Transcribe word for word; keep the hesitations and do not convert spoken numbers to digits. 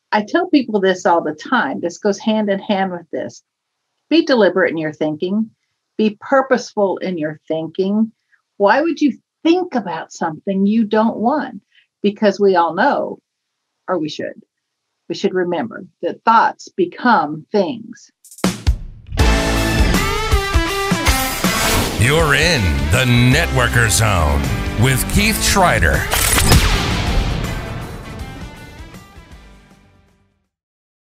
I tell people this all the time. This goes hand in hand with this. Be deliberate in your thinking. Be purposeful in your thinking. Why would you think about something you don't want? Because we all know, or we should, we should remember that thoughts become things. You're in the Networker Zone with Keith Schreider.